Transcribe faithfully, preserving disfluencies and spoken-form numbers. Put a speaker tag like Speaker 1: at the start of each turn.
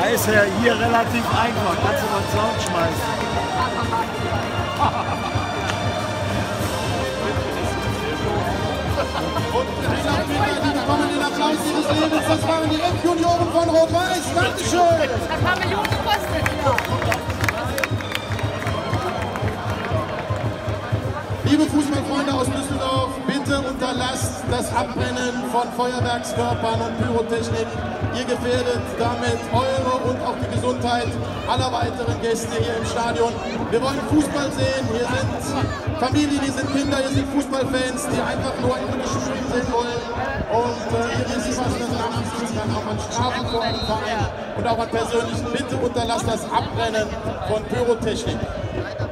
Speaker 1: ist ja hier relativ einfach. Kannst du mal ins Sound schmeißen.
Speaker 2: Und die bekommen den Applaus ihres Lebens. Das waren die Endjunioren von Rot-Weiß. Dankeschön.
Speaker 3: Das haben Millionen gekostet, ja.
Speaker 2: Liebe Fußballfreunde aus Düsseldorf, bitte unterlasst das Abbrennen von Feuerwerkskörpern und Pyrotechnik. Ihr gefährdet damit eure und auch die Gesundheit aller weiteren Gäste hier im Stadion. Wir wollen Fußball sehen. Hier sind Familien, hier sind Kinder, hier sind Fußballfans, die einfach nur englische Spiele sehen wollen. Und äh, ihr wisst, was das nachziehen kann, auch an Strafen vor einem Verein und auch an persönlichen. Bitte unterlasst das Abbrennen von Pyrotechnik.